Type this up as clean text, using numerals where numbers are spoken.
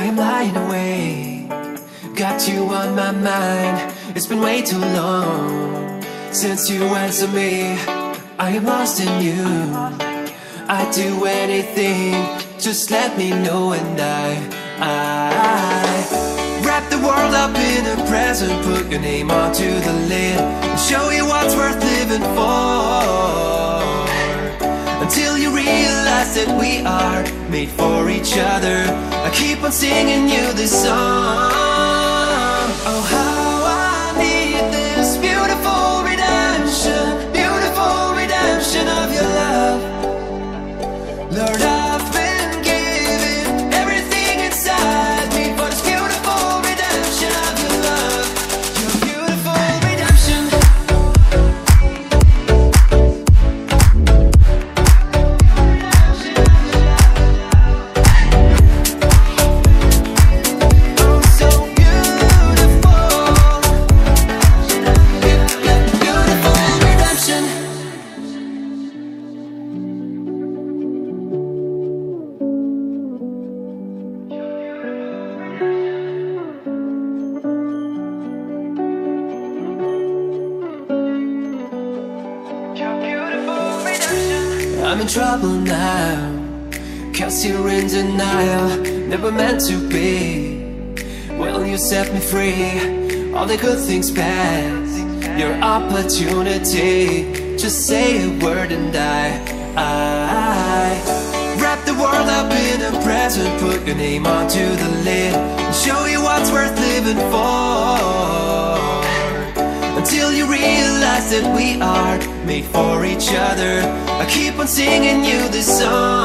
I am lying awake, got you on my mind. It's been way too long since you answered me. I am lost in you, I'd do anything, just let me know. And I wrap the world up in a present, put your name onto the lid, and show you what's worth living for, until you realize that we are made for each other. I keep on singing you this song. Oh, how I need this beautiful redemption of your love. Lord, I've been giving everything inside me for this beautiful redemption of your love. Your beautiful redemption. Oh, so beautiful. Beautiful redemption. I'm in trouble now, 'cause you're in denial. Never meant to be. Well, you set me free. All the good things pass, your opportunity. Just say a word and I wrap the world up in a present, put your name onto the lid, and show you what's worth living for, until you realize that we are made for each other. I keep on singing you this song.